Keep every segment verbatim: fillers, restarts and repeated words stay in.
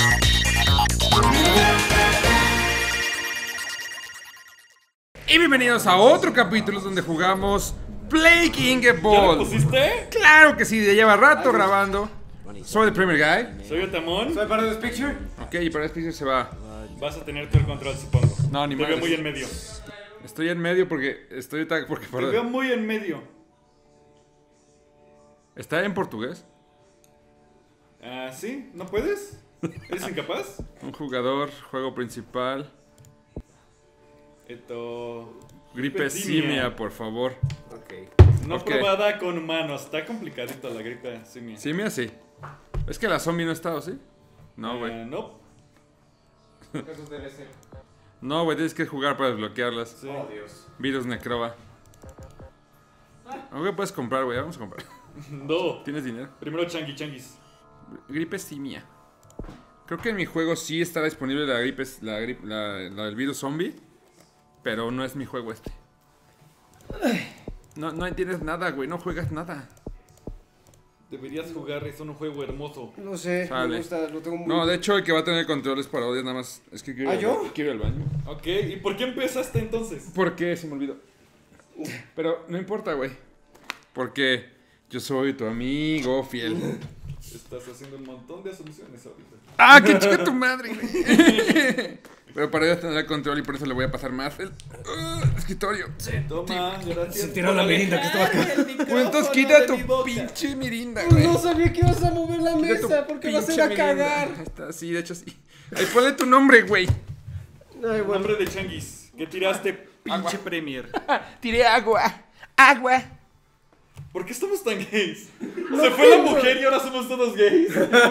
Y bienvenidos a otro capítulo donde jugamos Playing a Ball. ¿Ya lo pusiste? Claro que sí, ya lleva rato grabando. Soy el Premier Guy. Soy Otamón. ¿Soy para this picture? Ok, y para este picture se va. Vas a tener tú el control, supongo. No, ni Te madres. veo muy en medio. Estoy en medio porque estoy ta- porque Te veo muy en medio. ¿Está en portugués? Ah, ¿sí? ¿No puedes? ¿Eres incapaz? Un jugador, juego principal. Esto... Gripe simia, por favor. Ok. No Ok. probada con humanos. Está complicadito la gripe simia. Simia, sí. Es que la zombie no ha estado, ¿sí? No, güey. Ah, no. Eso debe ser. No, güey, tienes que jugar para desbloquearlas. Sí. Oh, Dios. Virus necroba. Aunque puedes comprar, güey, vamos a comprar. No. ¿Tienes dinero? Primero changui changuis. Gripe simia. Creo que en mi juego sí está disponible la gripe, la gripe, la, la del virus zombie. Pero no es mi juego este. No, no entiendes nada, güey, no juegas nada. Deberías jugar, es un juego hermoso. No sé, Sale. me gusta, lo tengo muy... No, de hecho el que va a tener controles para odiar nada más. Es que quiero, ¿Ah, ir, yo? quiero ir al baño. Ok, ¿y por qué empezaste entonces? ¿Por qué? Se me olvidó. Pero no importa, güey. Porque yo soy tu amigo fiel. Estás haciendo un montón de asunciones ahorita. ¡Ah, qué chica tu madre, güey! Pero para ella tener el control y por eso le voy a pasar más el uh, escritorio. Toma, gracias. Se tiró la mirinda que estaba acá. Pues entonces quita tu pinche mirinda, güey. No sabía que ibas a mover la Quita tu mesa porque vas a ir pinche a mirinda. cagar. Ahí está, sí, de hecho sí. Ahí ponle tu nombre, güey. Ay, bueno. Nombre de changuis. ¿Qué tiraste, pinche Premier? Tiré agua. Agua. ¿Por qué estamos tan gays? Se fue la mujer y ahora somos todos gays.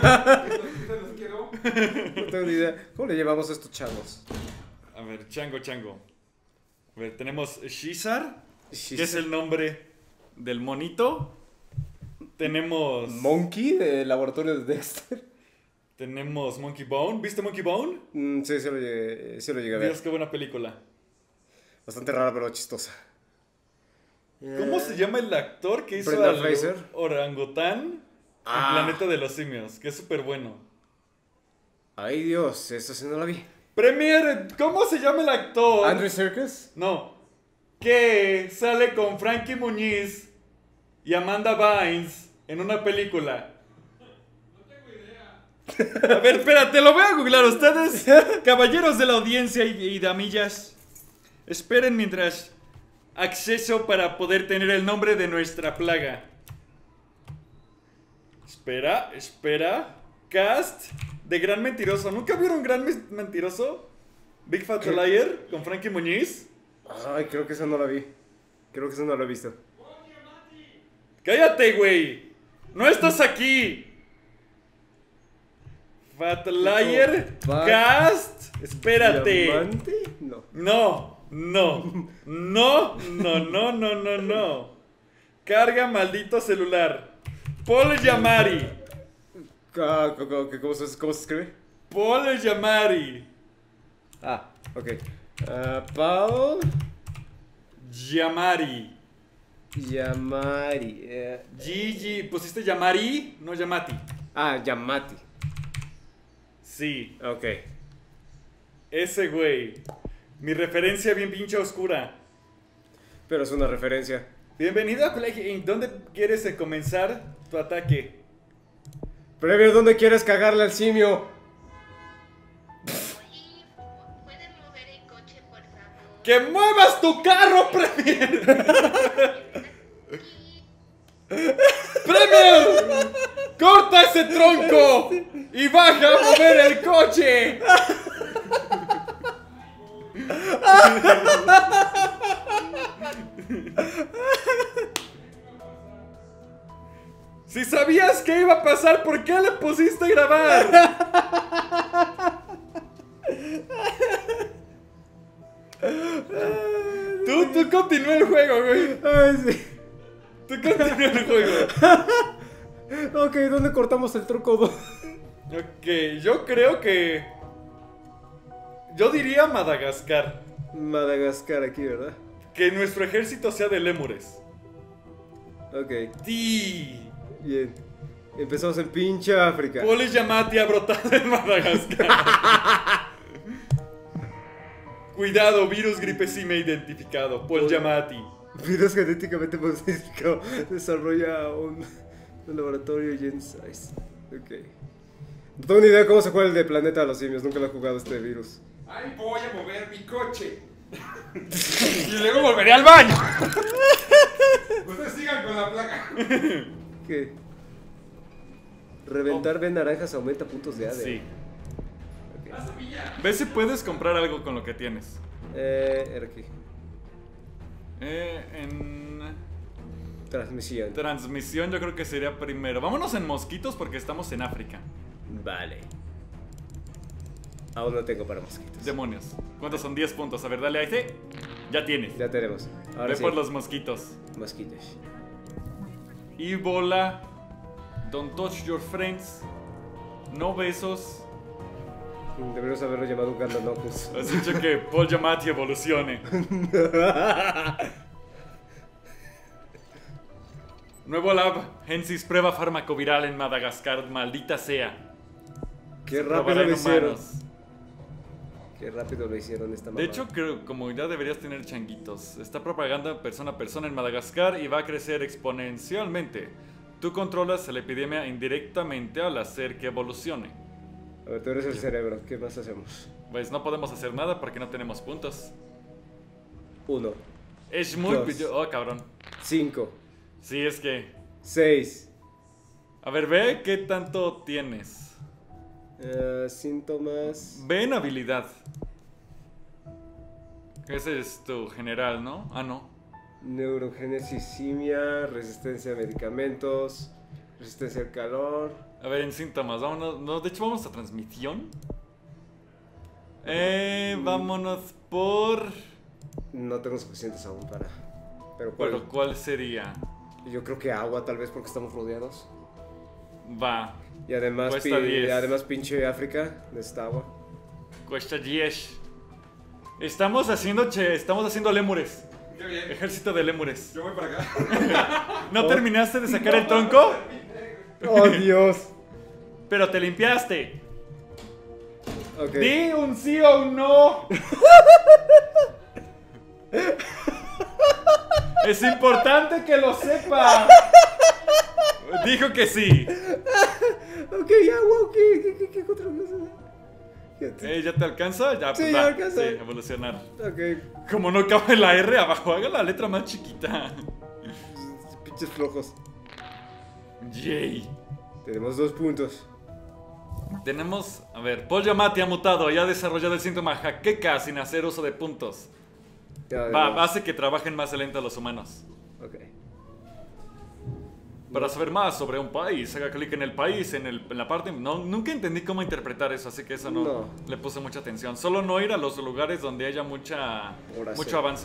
No tengo ni idea. ¿Cómo le llevamos a estos chavos? A ver, chango, chango. A ver, tenemos Shizar, que Shizar. es el nombre del monito. Tenemos. Monkey del laboratorio de Dexter. Tenemos Monkey Bone. ¿Viste Monkey Bone? Mm, sí, sí lo llegué, sí lo llegué a ver. Dios, qué buena película. Bastante rara, pero chistosa. ¿Cómo se llama el actor que hizo Brendan al Fraser. orangután Ah. en Planeta de los Simios? Que es súper bueno. Ay, Dios, esa sí no la vi. Premier, ¿cómo se llama el actor? ¿Andrew Serkis? No. Que sale con Frankie Muniz y Amanda Bynes en una película. No tengo idea. A ver, espérate, lo voy a googlear. Ustedes, caballeros de la audiencia y, y damillas, esperen mientras acceso para poder tener el nombre de nuestra plaga. Espera, espera. Cast de Gran Mentiroso. ¿Nunca vieron Gran Mes- Mentiroso? Big Fat ¿Qué? Liar con Frankie Muniz. Ay, creo que esa no la vi. Creo que esa no la he visto. ¡Cállate, güey! ¡No estás aquí! Fat Liar Fat- Cast. Espérate. ¿Diamante? No. No, no, no, no, no, no, no, no. Carga maldito celular. Paul Yamari. Ah, ¿Cómo, cómo- cómo se, cómo se escribe? Paul Yamari. Ah, ok. Ah, Paul Yamari. Yamari. eh, Gigi. ¿Pusiste Yamari? No Yamati. Ah, Yamati. Sí, Ok. ese güey. Mi referencia bien pinche oscura. Pero es una referencia. Bienvenido a Plague Inc. ¿Dónde quieres eh, comenzar tu ataque? Premier, ¿dónde quieres cagarle al simio? Oye, ¿pueden mover el coche, por favor? ¡Que muevas tu carro, Premier! ¡Premier! ¡Corta ese tronco! ¡Y baja a mover el coche! Si sabías que iba a pasar, ¿por qué le pusiste a grabar? Tú, tú continúa el juego, güey. Ay, sí. Tú continúa el juego. Ok, ¿dónde cortamos el tronco dos? Ok, yo creo que... Yo diría Madagascar. Madagascar aquí, ¿verdad? Que nuestro ejército sea de lémures. Ok, ¡Di! bien. Empezamos en pinche África. Polis Yamati ha brotado en Madagascar. Cuidado, virus gripe sime identificado. Paul Yamati. Virus genéticamente modificado. Desarrolla un, un laboratorio Gensize. Ok. No tengo ni idea cómo se juega el de Planeta de los Simios. Nunca lo he jugado este virus. Ay, voy a mover mi coche. Y luego volveré al baño. Ustedes sigan con la placa. ¿Qué? Reventar B naranjas aumenta puntos de A D. Sí. Ok. La semilla. Ve si puedes comprar algo con lo que tienes. Eh, era aquí. Eh, en Transmisión. transmisión yo creo que sería primero. Vámonos en mosquitos porque estamos en África. Vale. Aún no tengo para mosquitos. Demonios. ¿Cuántos son? diez puntos. A ver, dale a ese. Ya tienes. Ya tenemos. Ahora Ve sí. por los mosquitos. Mosquitos. Ébola. Don't touch your friends. No besos. Deberíamos haberlo llamado Gandalocus. Has dicho que Paul Yamati evolucione. Nuevo lab. Gensis prueba farmacoviral en Madagascar. Maldita sea. Qué Se rápido probará lo en hicieron. humanos. Qué rápido lo hicieron esta mamá. De hecho, creo como ya deberías tener changuitos. Está propaganda persona a persona en Madagascar y va a crecer exponencialmente. Tú controlas la epidemia indirectamente al hacer que evolucione. A ver, tú eres el cerebro. ¿Qué más hacemos? Pues no podemos hacer nada porque no tenemos puntos. Uno. Es muy... Dos. pillo- Oh, cabrón. Cinco. Sí, es que... Seis. A ver, ve qué tanto tienes. Eh, síntomas. Ve en habilidad. Ese es tu general, ¿no? Ah, no. Neurogénesis, simia, resistencia a medicamentos, resistencia al calor. A ver, en síntomas, vámonos. No, de hecho, vamos a transmisión. Eh, vámonos por. No tengo suficientes aún para. Pero ¿cuál? Pero, ¿cuál sería? Yo creo que agua, tal vez porque estamos rodeados. Va, Y además, Cuesta pi- diez. además pinche África necesita agua. cuesta diez. Estamos haciendo, che, estamos haciendo lémures. Qué bien. Ejército de lémures. Yo voy para acá. ¿No terminaste de sacar el tronco? ¡Oh, Dios! Pero te limpiaste. Ok. Di un sí o un no. Es importante que lo sepa. Dijo que sí. Ok, agua, ok. ¿Qué, qué, qué otra cosa? Ya te- Eh, ¿Ya te alcanza? Ya, Sí, pues ya va. alcanza. Sí, evolucionar. Ok. Como no cabe la R abajo, haga la letra más chiquita. Pinches flojos. Yay. Tenemos dos puntos. Tenemos, a ver, Paul Yamati ha mutado y ha desarrollado el síntoma jaqueca sin hacer uso de puntos. Ya, Va, ya. hace que trabajen más lento los humanos. Ok. Para saber más sobre un país, haga clic en el país, en, el- en la parte... No, nunca entendí cómo interpretar eso, así que eso no, No. le puse mucha atención. Solo no ir a los lugares donde haya mucha, Ahora mucho sí. avance.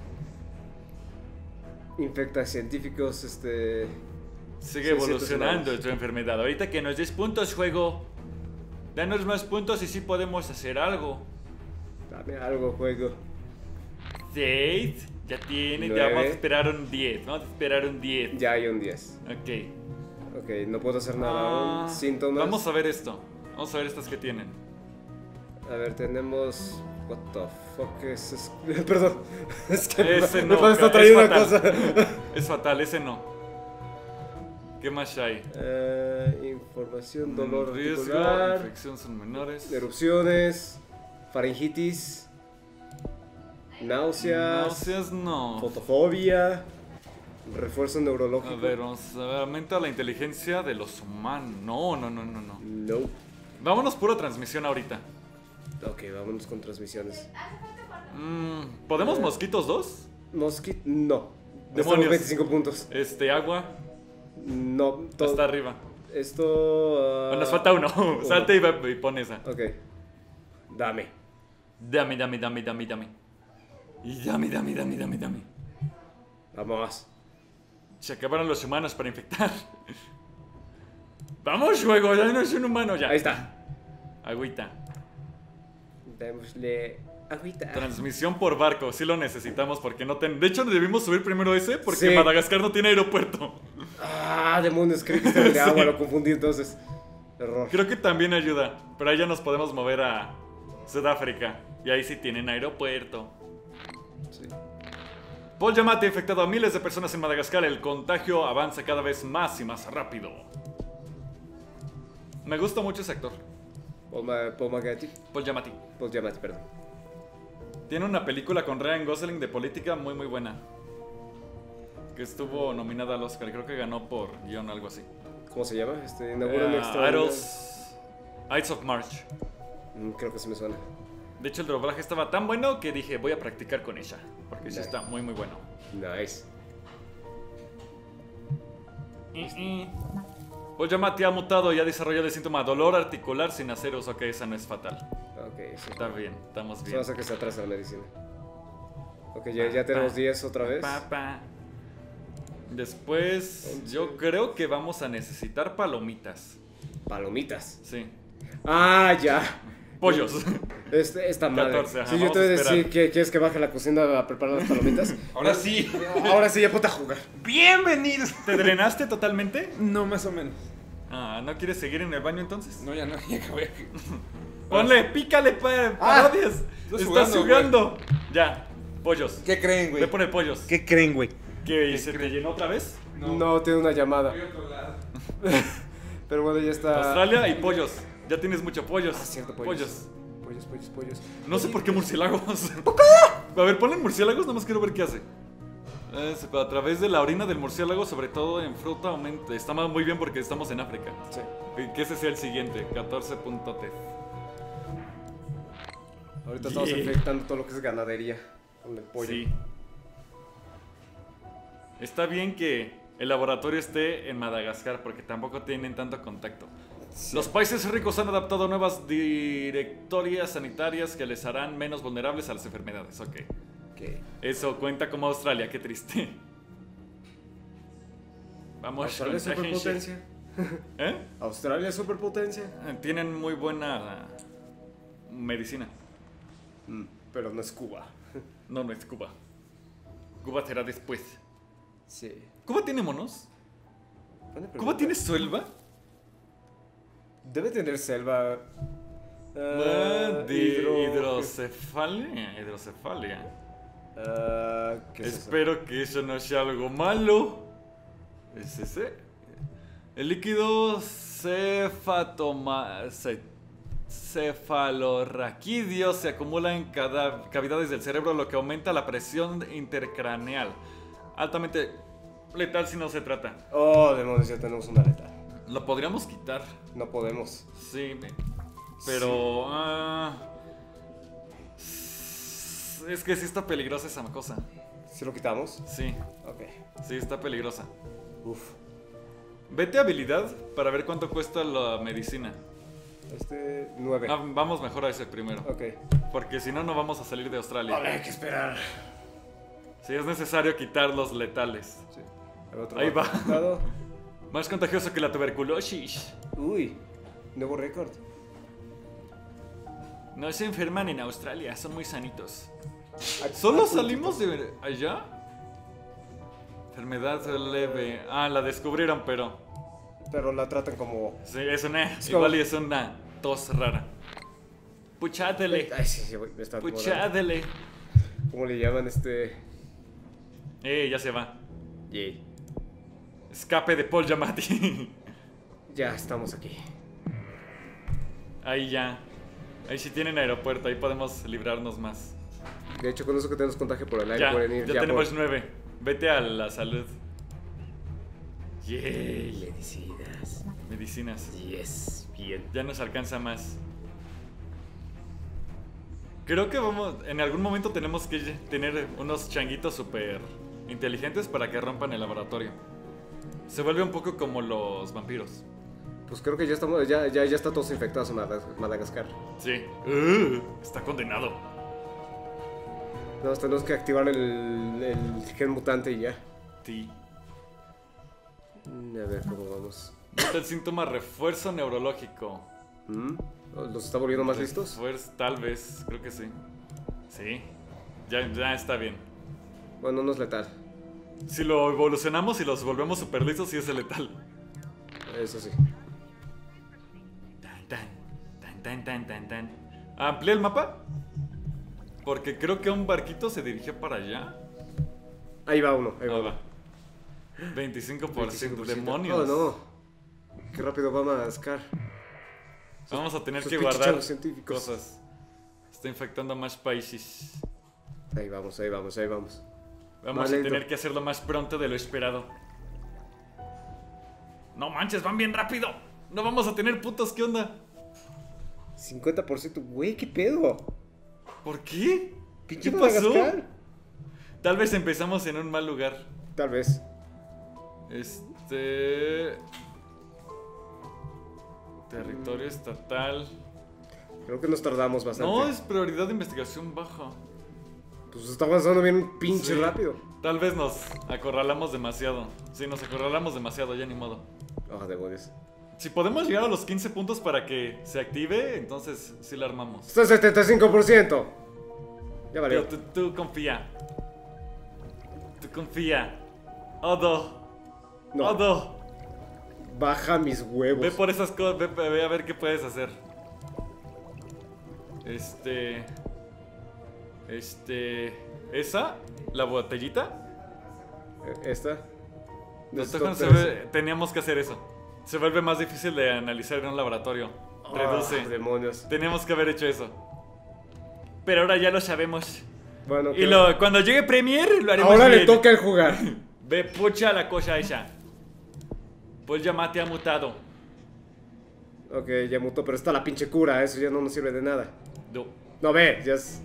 Infecta científicos, este. Sigue Sí, evolucionando ciertos tu enfermedad. Ahorita que nos des puntos, juego. Danos más puntos y sí podemos hacer algo. Dame algo, juego. seis. Ya tiene. Nueve. Ya vamos a esperar un diez. Vamos a esperar un diez. Ya hay un diez. Ok. Ok, no puedo hacer nada Ah, aún. Síntomas. Vamos a ver esto. Vamos a ver estas que tienen. A ver, tenemos. What the fuck es es- Perdón. Es que Ese me no, falta es traer una fatal. cosa. Es fatal, ese no. ¿Qué más hay? Eh, información, dolor Riesgo, articular, infección son menores. erupciones, faringitis, náuseas, Náuseas no. fotofobia, refuerzo neurológico. A ver, vamos a ver. Aumenta la inteligencia de los humanos. No, no, no, no, no. No. Vámonos pura transmisión ahorita. Ok, vámonos con transmisiones. Mm, ¿Podemos mosquitos dos? Mosquito, no. Demonios. Necesitamos veinticinco puntos. Este, agua. No, todo. Hasta arriba. Esto. ah, Nos falta uno. Salte y, ve- y pon esa. Ok. Dame. Dame, dame, dame, dame, dame. Y dame, dame, dame, dame, dame. Vamos. Se acabaron los humanos para infectar. Vamos, juego, ya no es un humano ya. Ahí está. Agüita. Démosle agüita. Transmisión por barco, sí lo necesitamos porque no ten... De hecho, debimos subir primero ese porque Sí. Madagascar no tiene aeropuerto. Ah, demonios, creí que estaba de agua, lo confundí entonces. Error. Creo que también ayuda, pero ahí ya nos podemos mover a Sudáfrica. Y ahí sí tienen aeropuerto. Sí. Paul Giamatti ha infectado a miles de personas en Madagascar. El contagio avanza cada vez más y más rápido. Me gusta mucho ese actor, Paul, Ma Paul Magatti. Paul Giamatti. Paul Giamatti, perdón. Tiene una película con Ryan Gosling de política muy muy buena, que estuvo nominada al Oscar. Creo que ganó por guión o algo así. ¿Cómo se llama? Este, inaugura un Eh, extra. Idols, Ides of March. Mm, creo que sí me suena. De hecho el doblaje estaba tan bueno que dije voy a practicar con ella, porque sí Nice. está muy muy bueno. Nice. Paul Giamatti ha mutado y ha desarrollado el síntoma dolor articular sin hacer uso. Ok, esa no es fatal. Ok, sí. Está bien, estamos Solo bien. hace que se atrasa la medicina. Ok, ya, ya tenemos diez otra vez. Pa, pa. Después, yo creo que vamos a necesitar palomitas. Palomitas. Sí. Ah, ya. Pollos. Este, esta madre. catorce, ajá, Sí, yo vamos te voy a a esperar. decir que quieres que baje a la cocina a preparar las palomitas. Ahora sí. Ahora sí, ya ponte a jugar. Bienvenidos. ¿Te drenaste totalmente? No, más o menos. Ah, ¿no quieres seguir en el baño entonces? No, ya no, ya acabé. Ponle, pícale, pa- Ah, parodias. estás Estás jugando, jugando. Ya, pollos. ¿Qué creen, güey? Le pone pollos. ¿Qué creen, güey? ¿Qué? ¿Se te llenó otra vez? No, tiene una llamada. Voy a otro lado. Pero bueno, ya está. Australia y pollos. Ya tienes mucho pollos. Ah, cierto, pollos. Pollos. Pollos, pollos, pollos. No sé por qué murciélagos. A ver, ponle murciélagos, nada más quiero ver qué hace. Es, a través de la orina del murciélago, sobre todo en fruta, aumenta. Está muy bien porque estamos en África. Sí. Que ese sea el siguiente, catorce punto T. Ahorita estamos Yeah. infectando todo lo que es ganadería con el pollo. Sí. Está bien que el laboratorio esté en Madagascar porque tampoco tienen tanto contacto. Los países ricos han adaptado nuevas directorias sanitarias que les harán menos vulnerables a las enfermedades. Ok. Ok. Eso cuenta como Australia, qué triste. Vamos Australia es con superpotencia. ¿Eh? Australia es superpotencia. Tienen muy buena medicina. Mm, pero no es Cuba. No, no es Cuba. Cuba será después. Sí. ¿Cuba tiene monos? Buena ¿Cuba pregunta. tiene selva? Debe tener selva. Ah, Ah, de hidro- hidrocefalia. Hidrocefalia. Ah, ¿qué es eso? Espero que eso no sea algo malo. ¿Es ese? El líquido cefatoma... ce- cefalorraquídeo se acumula en cada cavidades del cerebro, lo que aumenta la presión intercraneal. Altamente letal si no se trata. Oh, demonios, ya tenemos una letal. Lo podríamos quitar. No podemos. Sí, me- pero... ah, es que sí está peligrosa esa cosa. ¿Si lo quitamos? Sí, Ok. sí está peligrosa. Uf. Vete a habilidad para ver cuánto cuesta la medicina. Este. nueve. Ah, vamos mejor a ese primero. Ok. Porque si no, no vamos a salir de Australia. Vale, hay que esperar. Si es necesario quitar los letales. Sí. A ver, otro Ahí va. resultado. Más contagioso que la tuberculosis. Uy. Nuevo récord. No se enferman en Australia, son muy sanitos. Ah, ¿Solo ah, salimos de allá? Enfermedad leve. Ah, la descubrieron, pero... Pero la tratan como. Sí, es una... Es igual como- y es una tos rara. Puchádele. Ay, sí, sí, me está acomodando. Puchádele. ¿Cómo le llaman este? Eh, ya se va. Yay. Escape de Paul Giamatti. Ya estamos aquí. Ahí ya. Ahí sí tienen aeropuerto, ahí podemos librarnos más. De hecho, con eso que tenemos contagio por el aire, Ya, pueden ir ya ya tenemos por nueve. Vete a la salud. Yay. medicinas. Medicinas. Yes, bien. Ya nos alcanza más. Creo que vamos. En algún momento tenemos que tener unos changuitos súper inteligentes para que rompan el laboratorio. Se vuelve un poco como los vampiros. Pues creo que ya estamos, ya, ya, ya está todos infectados en Madag- Madagascar. Sí. Uh, está condenado. Nada más tenemos que activar el, el gen mutante y ya. Sí. Mm, A ver cómo vamos. Nota el síntoma refuerzo neurológico. ¿Mm? ¿Los está volviendo más listos? Refuerzo, tal vez, creo que sí. Sí. Ya, ya está bien. Bueno, no es letal. Si lo evolucionamos y los volvemos super listos, sí es el letal. Eso sí. Tan, tan, tan, tan, tan, tan, tan. ¿Amplié el mapa? Porque creo que un barquito se dirigió para allá. Ahí va uno, ahí va Ah, uno. va. veinticinco por ciento. veinticinco por ciento. Demonios. Oh, no. Qué rápido va Madagascar. Vamos a tener Sus que pinches guardar chavos científicos. cosas. Está infectando a más países. Ahí vamos, ahí vamos, ahí vamos. Vamos Más a lento. tener que hacerlo más pronto de lo esperado. No manches, van bien rápido. No vamos a tener putos, ¿qué onda? cincuenta por ciento, güey, ¿qué pedo? ¿Por qué? Pinche ¿Qué pasó? Madagascar. Tal vez empezamos en un mal lugar. Tal vez. Este... Territorio estatal. Creo que nos tardamos bastante. No, es prioridad de investigación baja. Pues está avanzando bien pinche Sí. rápido. Tal vez nos acorralamos demasiado. Sí, nos acorralamos demasiado, ya ni modo. Ah, demonios. Si podemos llegar a los quince puntos para que se active, entonces sí la armamos. Está en setenta y cinco por ciento. Ya Pero valió. tú, tú confía. Tú confía. Odo. No, Odo. baja mis huevos. Ve por esas cosas, ve, ve a ver qué puedes hacer. Este... Este... ¿Esa? ¿La botellita? Eh, Esta. No, Necesito Tojan, se tres. ve- teníamos que hacer eso. Se vuelve más difícil de analizar en un laboratorio. Reduce. Ah, demonios. Teníamos que haber hecho eso. Pero ahora ya lo sabemos. Bueno, Y ¿qué? lo, cuando llegue Premiere lo haremos Ahora le bien. toca el jugar. Ve, pucha la cosa esa. Pues ya mate ha mutado. Ok, ya mutó, pero está la pinche cura. Eso ya no nos sirve de nada. No. No, ve, ya es...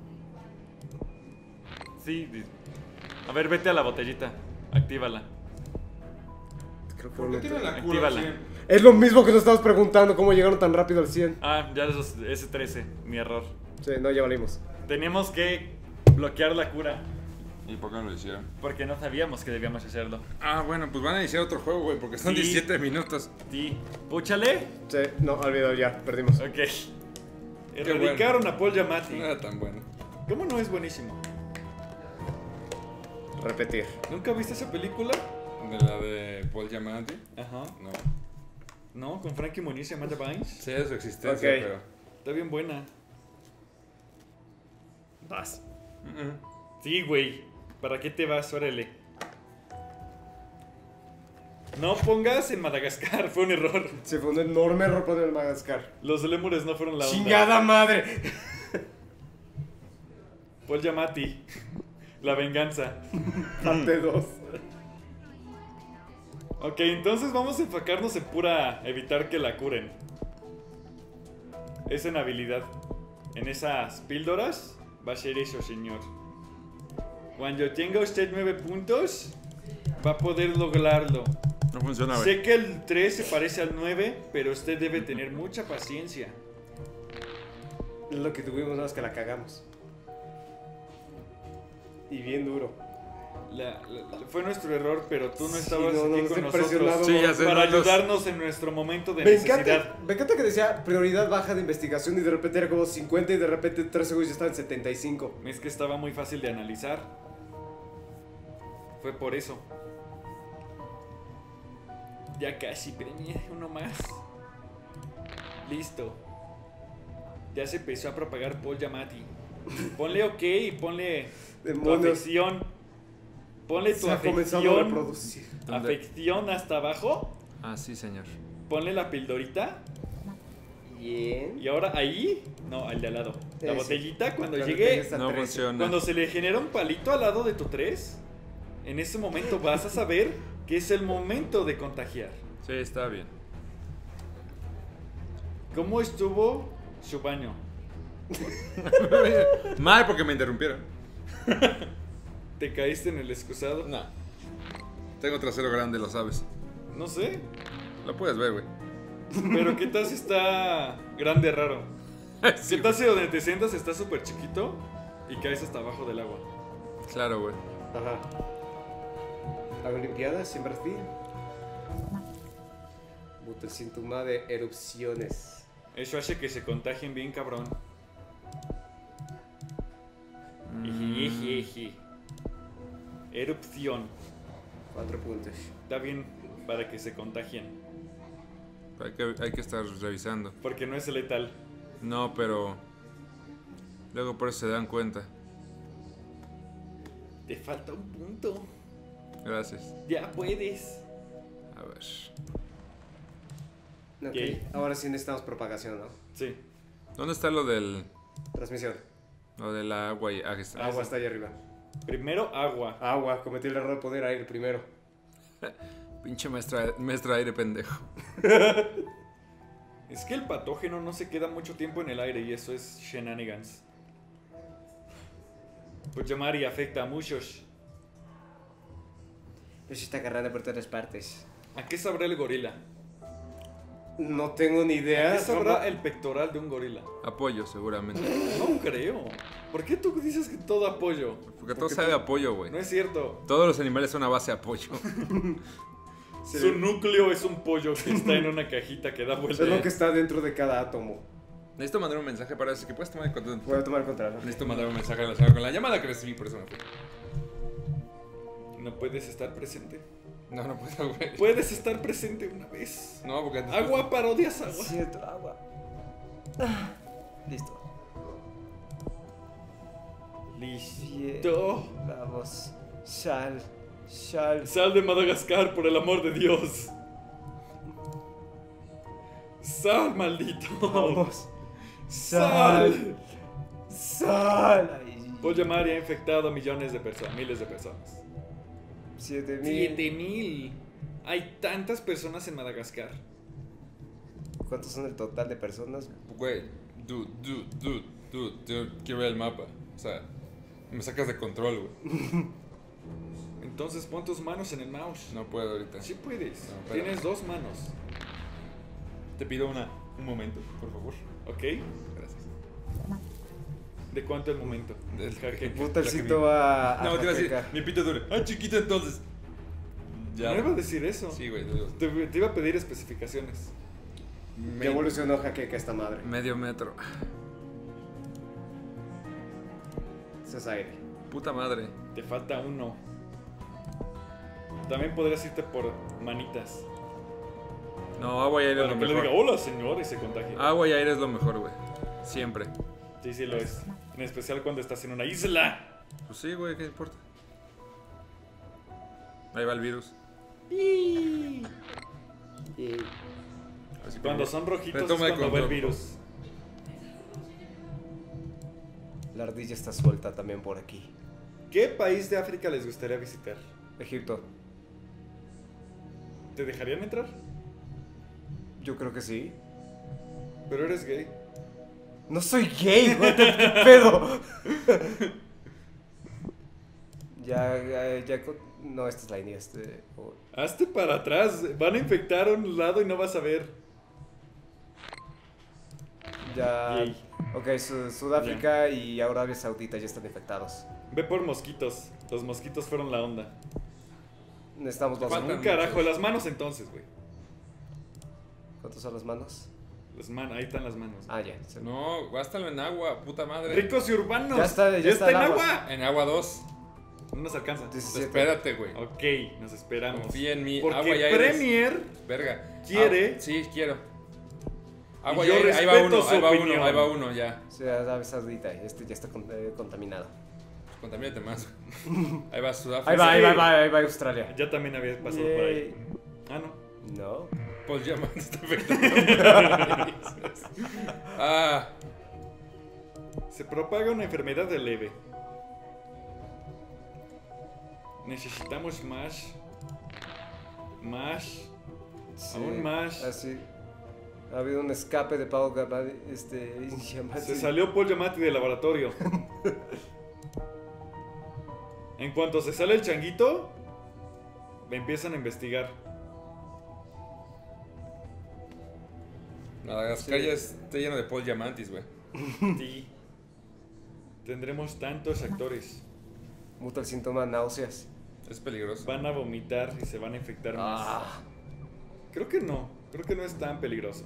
Sí. di- A ver, vete a la botellita. Actívala. Creo que ¿Por qué no- tiene la cura? Actívala. Sí. Es lo mismo que nos estabas preguntando, cómo llegaron tan rápido al cien. Ah, ya es ese trece. Mi error. Sí, no, ya valimos. Teníamos que bloquear la cura. ¿Y por qué no lo hicieron? Porque no sabíamos que debíamos hacerlo. Ah, bueno, pues van a iniciar otro juego, güey, porque son Sí. diecisiete minutos. Sí. Púchale. Sí, no, olvidado ya, perdimos. Ok. Erradicaron a Paul Giamatti. No era tan bueno. ¿Cómo no es buenísimo? Repetir. ¿Nunca viste esa película? ¿De la de Paul Giamatti? Ajá. No. No, con Frankie Muniz y Amanda Bynes. Sé de su existencia, Ok. pero... Está bien buena. Vas. Mm, Sí, güey. ¿Para qué te vas? Órale. No pongas en Madagascar, fue un error. Se fue un enorme error poner el Madagascar. Los lémures no fueron la onda. ¡Chingada madre! Paul Giamatti. La venganza. Parte dos. Ok, entonces vamos a enfocarnos en pura evitar que la curen. Es en habilidad. En esas píldoras va a ser eso, señor. Cuando tenga usted nueve puntos, va a poder lograrlo. No funciona, güey. Sé que el tres se parece al nueve, pero usted debe tener mucha paciencia. Es lo que tuvimos, nada más que la cagamos. Y bien duro. La- la- la- fue nuestro error, pero tú no Sí, estabas no, no, aquí estoy con impresionado. nosotros Sí, ya sé, para no, los- ayudarnos en nuestro momento de Me necesidad. encanta, me encanta que decía prioridad baja de investigación y de repente era como cincuenta y de repente tres segundos ya estaba en setenta y cinco. Es que estaba muy fácil de analizar. Fue por eso. Ya casi, premié uno más. Listo. Ya se empezó a propagar Paul Giamatti. Ponle ok y ponle tu Demonios. afección. Ponle tu Se ha comenzado a afección. reproducir. ¿Dónde? Afección hasta abajo. Ah, sí, señor. Ponle la pildorita. Bien. Y ahora ahí. No, al de al lado. La Ese. botellita cuando Cuando llegue. tengas a No trece. funciona. Cuando se le genera un palito al lado de tu tres, en ese momento vas a saber que es el momento de contagiar. Sí, está bien. ¿Cómo estuvo su baño? Mal porque me interrumpieron. ¿Te caíste en el excusado? No. Tengo trasero grande, lo sabes. No sé, Lo puedes ver, güey. pero ¿qué tal si está grande raro? Sí, ¿Qué tal si donde te sientas está súper chiquito y caes hasta abajo del agua? claro, güey. Ajá. Olimpiadas en Brasil. Puta, siento una de erupciones. Eso hace que se contagien bien cabrón. Iji, iji, iji. Erupción. Cuatro puntos. Está bien para que se contagien. Hay que, hay que estar revisando. Porque no es letal. No, pero... Luego por eso se dan cuenta. Te falta un punto. Gracias. Ya puedes. A ver. Ok, Yay. ahora sí necesitamos propagación, ¿no? Sí. ¿Dónde está lo del... Transmisión. Lo del agua y... Ah, aquí está. Agua está ahí arriba. Primero agua. Agua, cometí el error de poner aire primero. Pinche maestra, maestra aire pendejo. Es que el patógeno no se queda mucho tiempo en el aire y eso es shenanigans. Pues llamar y afecta a muchos. Pues se está agarrando por todas partes. ¿A qué sabrá el gorila? No tengo ni idea. ¿A qué sabrá el pectoral de un gorila? Apoyo, seguramente. No creo. ¿Por qué tú dices que todo apoyo? Porque todo sabe a apoyo, güey. No es cierto. Todos los animales son a base de apoyo. Sí. Su núcleo es un pollo que está en una cajita que da vuelta. Es lo que está dentro de cada átomo. Necesito mandar un mensaje para eso. Que puedes tomar el control. Voy a tomar control. Necesito mandar un mensaje relacionado con la llamada que recibí, por eso me fui. No puedes estar presente. No, no puedo, güey. Puedes estar presente una vez. No, porque... Agua parodias agua. Cierto, agua. Ah, listo. Listo. Vamos. Sal. Sal. Sal de Madagascar, por el amor de Dios. Sal, maldito. Vamos. Sal. Sal. Ay. Por llamar y ha infectado a millones de personas, miles de personas. Siete mil. Siete mil. Hay tantas personas en Madagascar. ¿Cuántos son el total de personas? Güey, dude, dude, dude, dude, dude, quiero ver el mapa. O sea, me sacas de control, güey. Entonces pon tus manos en el mouse. No puedo ahorita. Sí puedes. No, espera. Tienes dos manos. Te pido una, un momento, por favor. ¿Ok? Gracias. ¿De cuánto el momento? Del jaque. Putalcito va a. No, te iba a decir, Jaqueca. mi pito dure. Ah, chiquito entonces. No iba a decir eso. Sí, güey, dudo. Te, te iba a pedir especificaciones. Ya evolucionó Jaqueca esta madre. Medio metro. Ese es aire. Puta madre. Te falta uno. También podrías irte por manitas. No, agua y aire es Para lo que le diga, mejor. hola señor, y se contagie. Agua y aire es lo mejor, güey. Siempre. Sí, sí lo es. En especial cuando estás en una isla. Pues sí, güey, ¿qué importa? Ahí va el virus. Y... Así que Cuando ya. son rojitos Retoma es el cuando va el control. virus. La ardilla está suelta también por aquí. ¿Qué país de África les gustaría visitar? Egipto. ¿Te dejarían entrar? Yo creo que sí. Pero eres gay. No soy gay, güey, ¿qué qué pedo? ya, ya, ya. co- No, esta es la línea. Este. oh. Hazte para atrás. Van a infectar a un lado y no vas a ver. Ya. Yay. Ok, Su- Sudáfrica y Arabia Saudita ya están infectados. Ve por mosquitos. Los mosquitos fueron la onda. Necesitamos los. Faltan- Un carajo. Las manos entonces, güey. ¿Cuántas son las manos? Las manos. Ahí están las manos. Ah, ya. se- No, gástalo en agua, puta madre. Ricos y urbanos. Ya está, ya está en el agua. agua. En agua dos. No nos alcanza. diecisiete. Espérate, güey. Ok, nos esperamos. Confía en mí. Porque Agua y aire. Premier Verga. quiere- Ah, sí, quiero. Agua Y y, yo aire. Ahí va respeto uno, su ahí va opinión. uno, ahí va uno, ya. O sea, Arabia Saudita. Este ya está con- eh, contaminado. Contamínate más. Ahí va Sudáfrica. Ahí va, ahí Sí. va, ahí va, ahí va Australia. ya también había pasado por ahí. Ah, no. No. Paul Yaman está afectando. Ah, Se propaga una enfermedad de leve. Necesitamos más. Más. Sí, Aún más. Así. Ha habido un escape de Pau Gabadi, este, Yamati. Se salió Paul Giamatti del laboratorio. En cuanto se sale el changuito, me empiezan a investigar. Madagascar Sí. ya está lleno de Paul Diamantis, güey. Sí. Tendremos tantos actores. Muta el síntoma náuseas. Es peligroso. Van a vomitar y se van a infectar más. Ah, Creo que no. Creo que no es tan peligroso.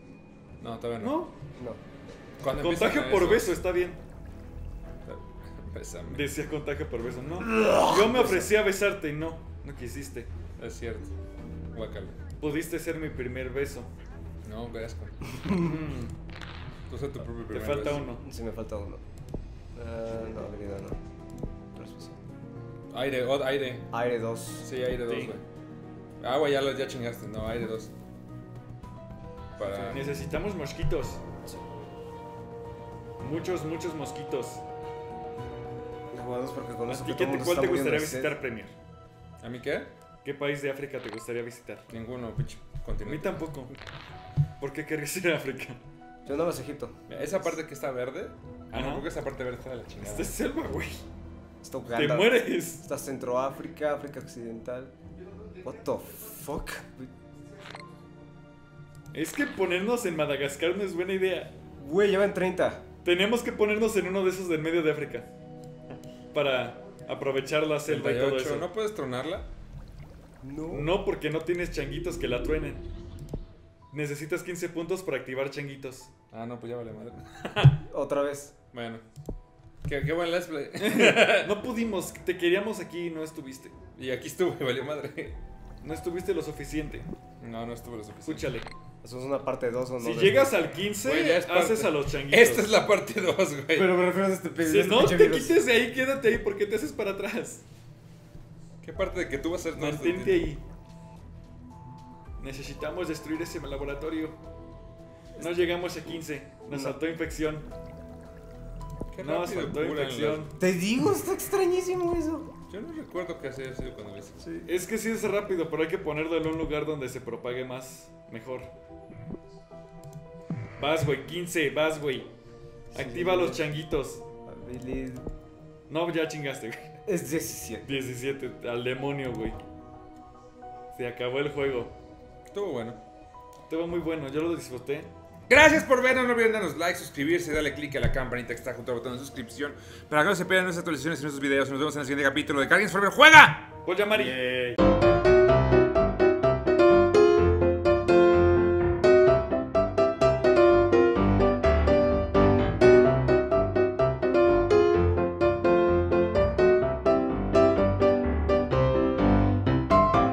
No, todavía no. ¿No? no. Cuando Contagio empiezan por eso- beso está bien. Bésame. Decía contagio por beso. No. Yo me ofrecí a besarte y no. No quisiste. Es cierto. Guácala. Pudiste ser mi primer beso. No, qué asco. Mm, Tú sé tu propio Te primer falta beso. uno. Sí, me falta uno. Ah, no, habilidad no. Persuasión. Aire, oh, aire. Aire dos. Sí, aire dos, Sí. güey. Agua ya, lo, ya chingaste. No, aire dos. Para... Necesitamos mosquitos. Sí. Muchos, muchos mosquitos. La jugada dos porque con ¿A eso ti que qué todo te, el mundo cuál está te muriendo gustaría de sed. visitar, Premier? ¿A mí qué? ¿Qué país de África te gustaría visitar? Ninguno, pinche A mí continente. tampoco. ¿Por qué querrías ir a África? Yo no vas a Egipto. Esa parte que está verde. Ah, Ajá. no, creo que esa parte verde está de la chingada. Esta es selva, güey. Está Te Uganda. mueres. Está Centroáfrica, África Occidental. What the fuck? Es que ponernos en Madagascar no es buena idea. Güey, llevan treinta. Tenemos que ponernos en uno de esos del medio de África. Para aprovechar la selva y todo treinta y ocho. eso. ¿No puedes tronarla? No. No, porque no tienes changuitos que la truenen. Necesitas quince puntos para activar changuitos. Ah, no, pues ya vale madre. Otra vez. Bueno. Qué, qué buen let's play. No pudimos, te queríamos aquí y no estuviste. Y aquí estuve, valió madre. No estuviste lo suficiente. No, no estuve lo suficiente. Escúchale. Hacemos una parte dos o no. Si de- llegas al quince, Güey, ya es haces parte. a los changuitos. Esta es la parte dos, güey. Pero me refiero a este Si este no pinche te virus. quites de ahí, quédate ahí porque te haces para atrás. ¿Qué parte de que tú vas a ser no Mantente ahí. Necesitamos destruir ese laboratorio. No llegamos a quince. Nos No. saltó infección. Qué Nos rápido saltó curan infección. Te digo, está extrañísimo eso. las- Yo no recuerdo qué hacía sido cuando lo hice. Sí. Es que sí es rápido, pero hay que ponerlo en un lugar donde se propague más. Mejor. Vas, güey. quince. Vas, güey. Activa Sí. los changuitos. Habilidad. No, ya chingaste, güey. Es diecisiete. diecisiete. Al demonio, güey. Se acabó el juego. Estuvo bueno. Estuvo muy bueno. Yo lo disfruté. Gracias por vernos, no olviden darnos like, suscribirse, darle click a la campanita que está junto al botón de suscripción para que no se pierdan nuestras actualizaciones y nuestros videos. Nos vemos en el siguiente capítulo de Guardians Forever. ¡Juega! Voy a llamar y...